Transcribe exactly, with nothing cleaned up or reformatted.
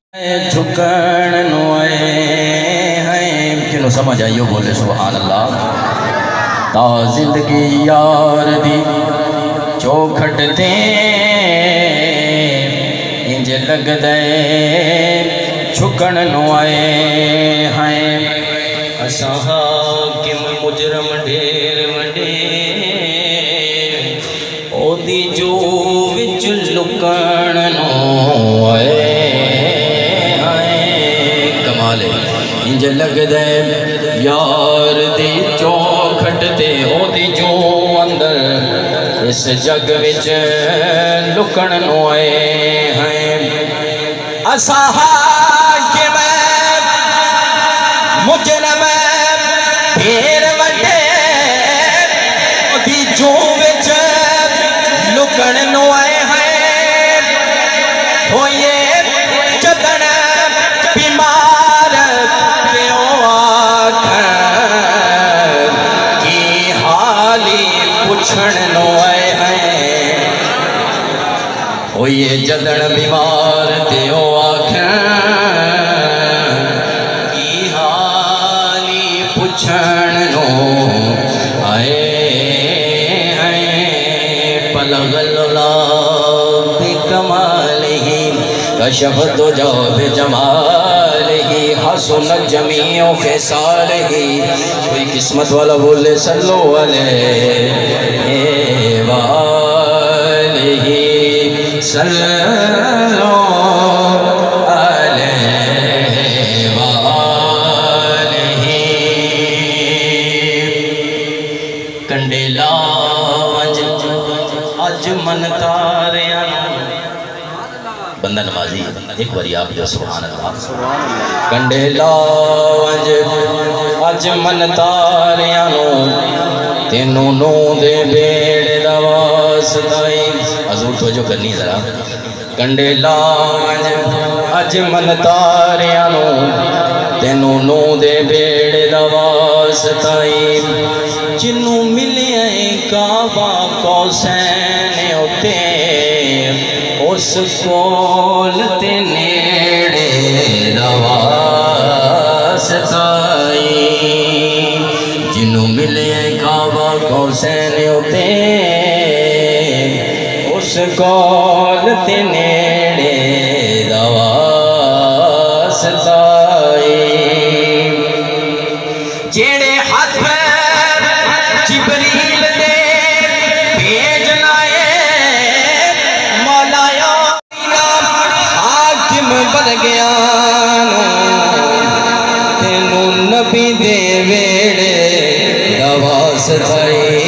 झुकण नुए हैं किनो समझ आइयो बोले सुभान अल्लाह। ता जिंदगी यार दी चौखट ते इंज लगदे झुकण नुए हैं। असां हाकिम मुजरम ढेर वडे ओदी जो विच लुकण नुए इंज लगदे यार दी चौखट ते ओदी जो अंदर इस जग विच लुकण नुए हैं। असां हाकिम मुजरम ढेर वडे ओदी जो विच लुकण नुए हैं। होए जदन बीमार पुछण नुए हैं। होइए जदन बीमार ते ओ की हाली पुछण नो आए हैं। पलगल्ला बिकमालिही कशफत जो बिजमालिही हसनत जमीओ खिसालिही। कोई किस्मत वाला बोले सल्लो अलैहि वालिही सल्लो अलैहि वालिही। कंडेला वंज अज मन तारिया बंदा नमाजी एक बारी आप जो सुभान अल्लाह। कंडेला वंज अज मन तारिया तेनू नो दे बेड़े दा वास्ताई। हजूर तवज्जो करनी जरा। कंडेला वंज अज मन तारिया तेनू नो दे बेड़े दा वास्ताई। जिन्नू मिले काबा कौसैन उते उस कोल ते नेड़े दा वास्ताई। जिन्नू मिले काबा कौसैन उते उस कोल ते नेड़े दा वास्ताई। जेड़े हथ जिबरील दे भेजना बन गया तेनू नबी दे वेड़े दा वास्ता।